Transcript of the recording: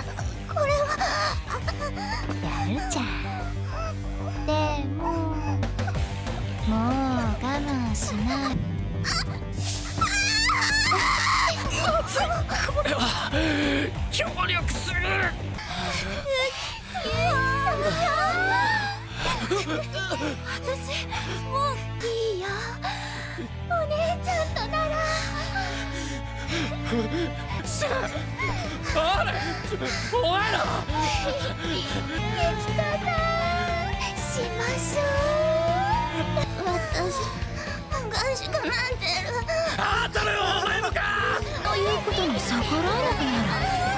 これはやるじゃん。でももう我慢しない。 これは協力する。 私もういいよ。お姉ちゃんとなら。 あれお前ら激辛しましょう。私がんしかなんてる。 あんたのよお前もか。 いいことに逆らえなくなる。